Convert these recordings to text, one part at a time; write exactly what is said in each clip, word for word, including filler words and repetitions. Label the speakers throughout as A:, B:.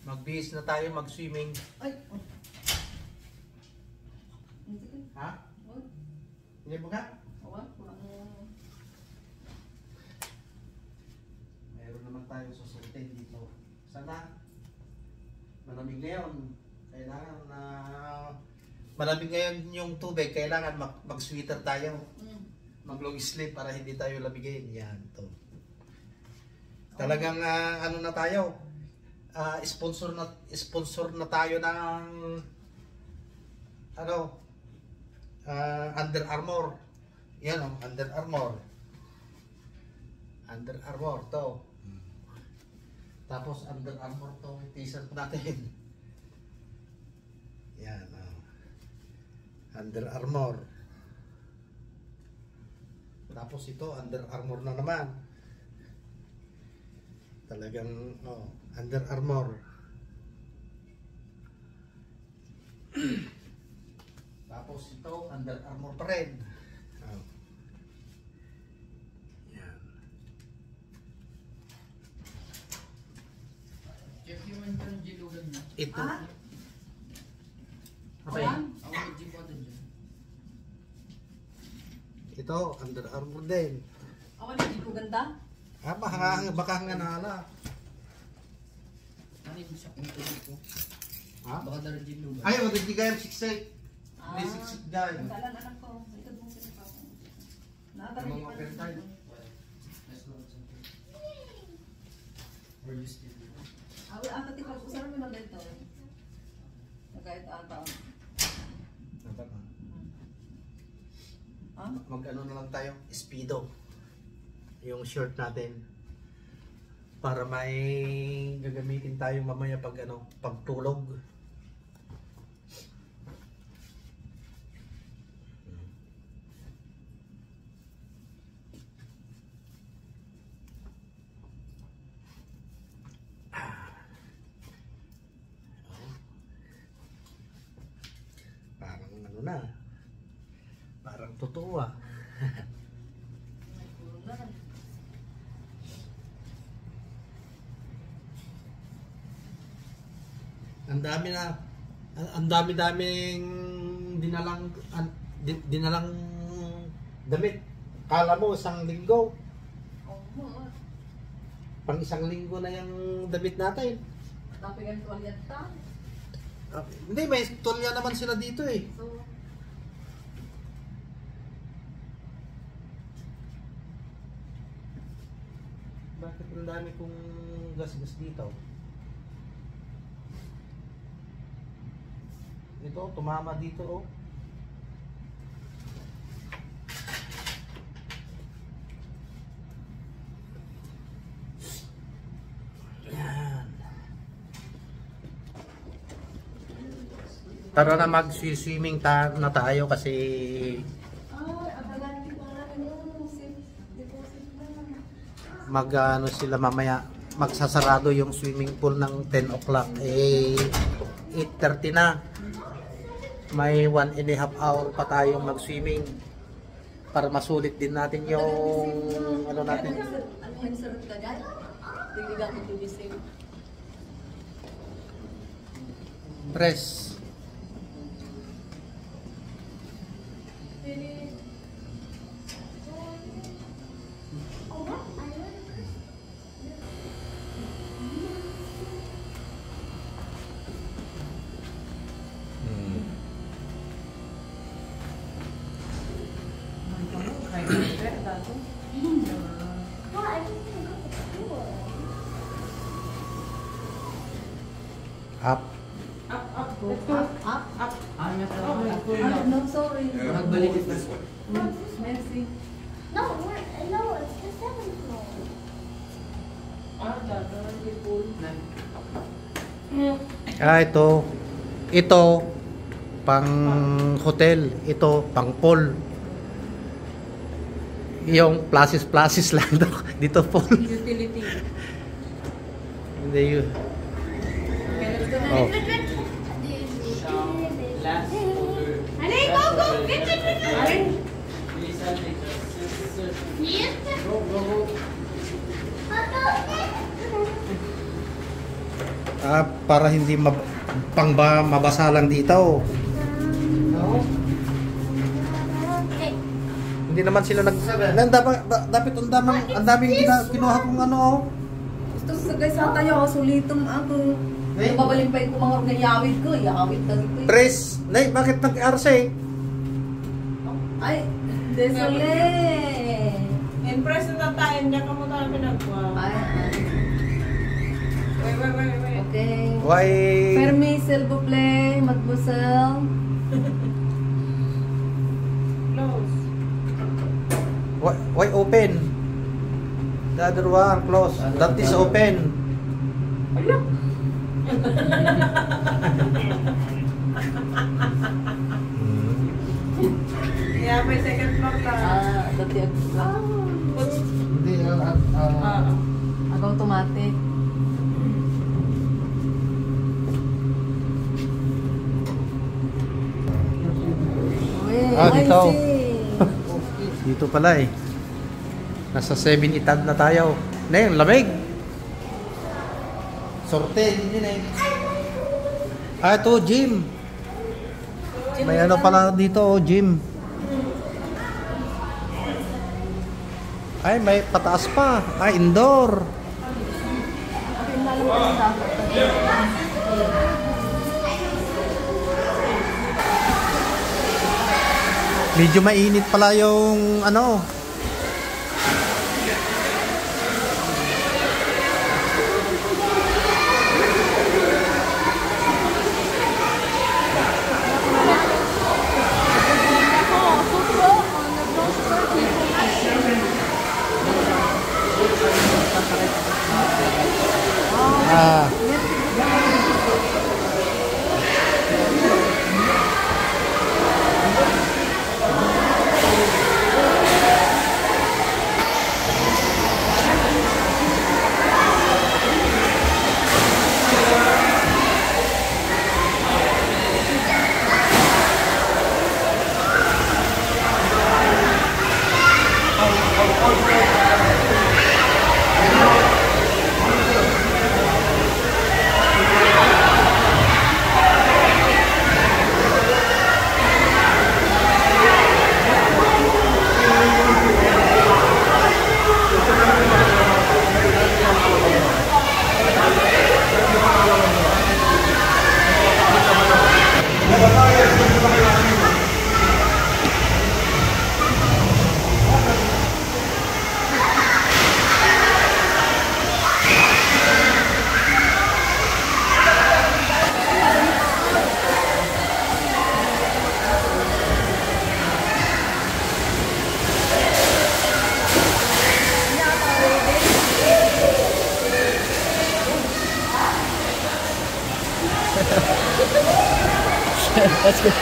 A: Magbihis na tayo mag-swimming.
B: Ay!
A: Ha? Hindi mo ka? Meron naman tayo susuntin dito. Sana? Malamig ngayon. Kailangan na... Malamig ngayon yung tubig. Kailangan mag-sweater tayo. Mag-long sleeve para hindi tayo lamigin. Yan, to. Talagang uh, ano na tayo? Uh, sponsor na sponsor na tayo ng ano? Uh, Under Armour. Yan ang oh, Under Armour. Under Armour to. Tapos Under Armour to t-shirt natin. Yan oh. Under Armour. Tapos ito Under Armour na naman. Talagang oh, Under Armour. Tapos ito Under Armour pa rin. Oh. Yan.
C: Check yung ang jilugan niya.
A: Ito.
B: Ah?
A: Okay.
C: Ako may jipo din dyan.
A: Ito Under Armour din.
B: Ako na di ko ganda.
A: Ah, baka, baka nga nala.
C: Ano yung sa punto dito?
A: Ha?
C: Baka dala jilugan.
A: Ay, wag di kayo siksik.
B: Ah,
A: May siksik guy.
B: ang dalan anak ko. Ito mong sinipa ko. Nakatari
A: Mga
B: pa rin.
A: overtime.
C: Let's go. Or you still do?
B: Awi ang tati pag usaran mo na dito. Nagkait ang taon.
A: Dapat na.
B: Ha?
A: Mag-ano na lang tayo, speedo. Yung shirt natin. Para may gagamitin tayo mamaya pag ano, pagtulog. Parang ano na. Parang totoo ah.
B: May puro na lang.
A: Ang dami na ang ang dami-daming dinalang an, din, dinalang damit. Kala mo isang linggo,
B: Oo mo.
A: pang isang linggo na yung damit natin.
B: Tapos yung tuwalyat ta.
A: Ah, hindi, may tulya naman sila dito eh.
B: So,
A: Bakit ang dami kong gas-gas dito? Ito, tumama dito oh. Yan. Tara na mag-swimming ta na tayo kasi
B: ay, ang dalan ko na yung deposit na.
A: mag ano sila mamaya magsasarado yung swimming pool ng ten o'clock eh eight thirty na. May one and a half hour pa tayong mag-swimming para masulit din natin yung ano natin.
B: Ano yung sarap ka dyan? Digigang ito di same.
A: Press. Up.
B: Up, up, let's go. Up, up.
C: Ah, nga sa
B: Ah, no, sorry.
C: Nagbalik ito.
B: Merci.
D: No, we're, no, it's the seventh floor.
B: Ah, dada, di pool.
A: Ah, ito. Ito pang hotel, ito pang pool. Yung plasis plasis lang to. Dito pool.
B: Utility.
A: Hindi yun.
B: Okay, let's go na.
A: Oh.
C: Last order.
D: Allez, go, go, vite, vite, vite.
B: Allez.
C: Lisa, Lisa, sister.
D: Vite.
C: Go, go, go.
A: Ah, para hindi mab pang ba mabasa lang dito. No?
D: Hey,
A: Hindi naman sila nag Nan dapat dapat ang daming ang daming kina- kinuha kong ano oh.
B: Gusto sa guys sa tayo, sulitom ako.
A: Nay?
B: Nababalimpay ko mga ngayawid ko, yawid na dito. eh.
A: Pres, nay, bakit nag-R C?
B: Ay, desole.
E: Impress na tayo, hindi ka mo tayo pinagwa.
B: Ay, ay.
E: Wait, wait, wait, wait.
B: Okay.
A: Why
B: Permis, s'il vous plaît, mademoiselle.
E: Close.
A: why, why open? The other one close. That is open.
E: Yeah, may second floor ka.
B: Ah, dati ako. Ah,
A: Hindi ah,
E: Ah.
B: ako automatic. Uy,
A: Ah, dito.
B: I see.
A: dito pala eh. Nasa seven itad na tayo. Nay, ang lamig. Sorte din din eh. Ah, ito gym. May ano pala dito oh, gym. Ay, may pataas pa. Ay, indoor. Medyo mainit pala yung ano. Ah. Let's go.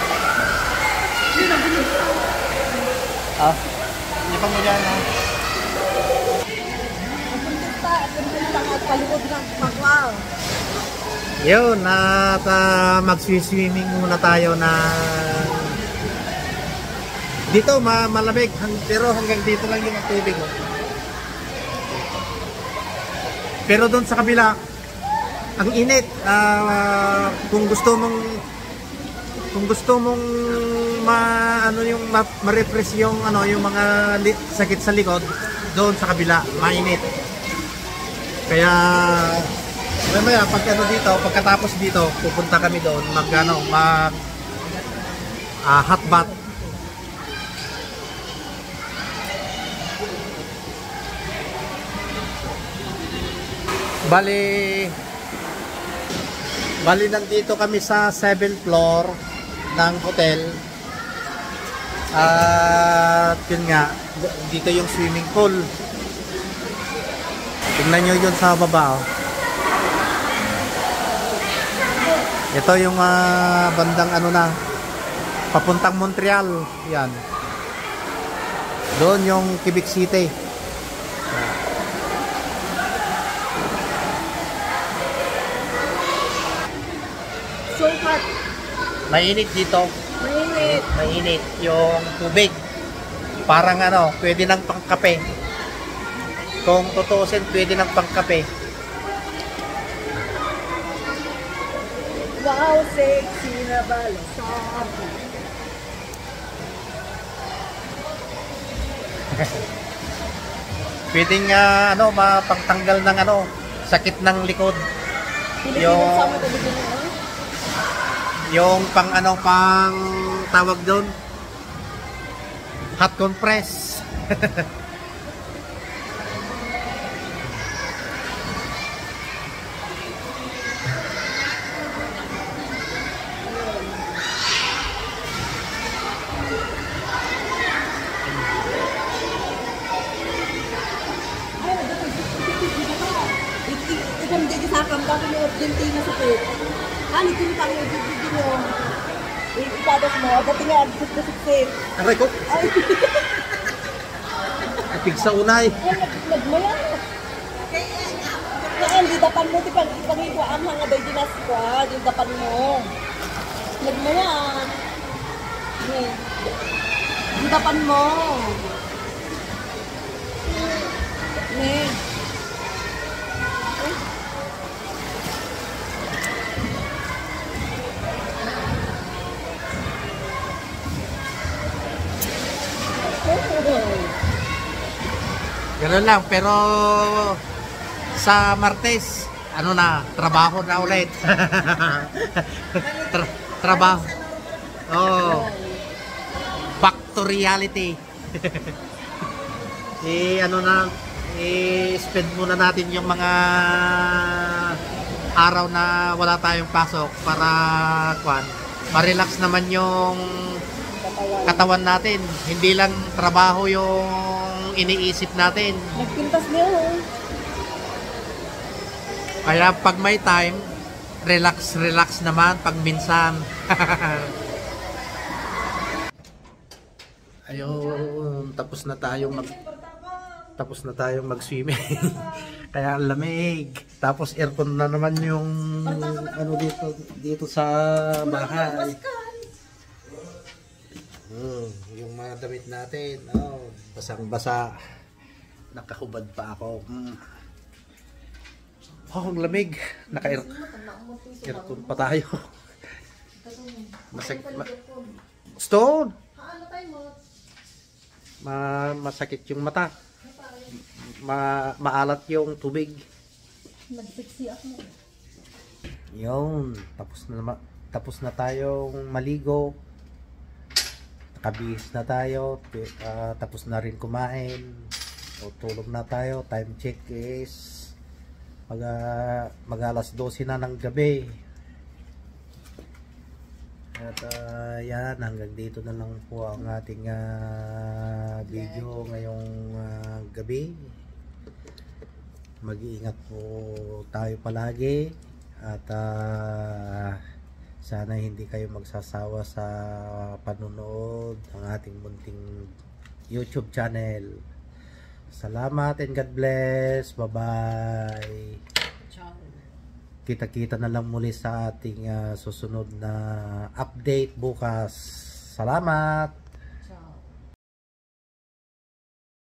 A: Ah, hindi pa mo dyan ah. Yun, at uh, mag-swimming muna tayo na dito ma malamig, hang- pero hanggang dito lang yung tubig. Oh. Pero doon sa kabila, ang init. Ah, kung gusto mong kung gusto mong ma ano yung ma, ma-refresh yung ano yung mga li, sakit sa likod, doon sa kabila mainit. Kaya mamaya pag ano dito, pagkatapos dito, pupunta kami doon mag ano, mag ah, hot bath. Bali Bali nandito kami sa seventh floor ng hotel. At yun nga, dito yung swimming pool. Tingnan nyo yun sa baba. Oh. Ito yung uh, bandang ano na, papuntang Montreal. Yan. Doon yung Quebec City.
B: So hot.
A: Mainit dito.
B: Mainit.
A: Mainit yung tubig. Parang ano, pwede nang pangkape. Kung tutuusin, pwede nang pangkape.
B: Wow, sexy na balasabi.
A: Pwedeng ah, ano, mapagtanggal ng ano, sakit ng likod. Yung, yung pang ano, pang tawag doon, hot compress.
B: Ikaw hindi sa akin, bakit mo dinti na sakit? Ano, kung pa yung bibigyan mo? Ipadas mo, dati nga, suksit.
A: Aray ko,
B: Ay,
A: apig sa unay.
B: nagmaya. Kaya, di dapan mo, di pang ipangikuan hanga daw di nasquad, yung dapan mo. Nagmaya. Eh, di dapan mo. Eh.
A: Ganun lang, pero sa Martes, ano na, trabaho na ulit. Tra- trabaho. Oh. Back to reality. eh, ano na, eh, spend muna natin yung mga araw na wala tayong pasok para, kwan, ma-relax naman yung katawan natin. Hindi lang trabaho yung iniisip natin.
B: Nagpintas niya, oh.
A: Kaya pag may time, relax, relax naman pag minsan. Ayun, tapos na tayong mag tapos na tayong mag-swimming. Kaya ang lamig. Tapos aircon na naman yung ano dito dito sa bahay. Hmm, yung mga damit natin, oh, basang-basa. Nakahubad pa ako. Hmm. Oh, ang lamig. Naka-aircon pa tayo. Masakit. Ma Stone! Ma masakit yung mata. Ma maalat yung tubig.
B: Nagpiksi ako.
A: Yun, tapos na tapos na tayong maligo. Nakabihis na tayo, uh, tapos na rin kumain. O tulog na tayo. Time check is mag, uh, mag alas dose na ng gabi. At uh, yan, hanggang dito na lang po ang ating uh, video ngayong uh, gabi. Mag-iingat po tayo palagi at uh, sana hindi kayo magsasawa sa panunood ng ating munting YouTube channel. Salamat and God bless. Bye-bye. Kita-kita na lang muli sa ating uh, susunod na update bukas. Salamat!